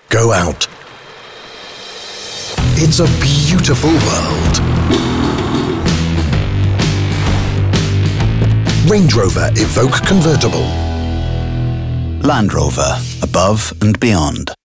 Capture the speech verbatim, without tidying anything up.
go out. It's a beautiful world. Range Rover Evoque Convertible. Land Rover, above and beyond.